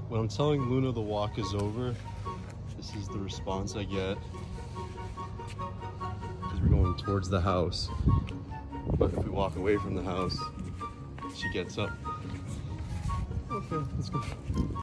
When I'm telling Luna the walk is over, this is the response I get. Because we're going towards the house. But if we walk away from the house, she gets up. Okay, let's go.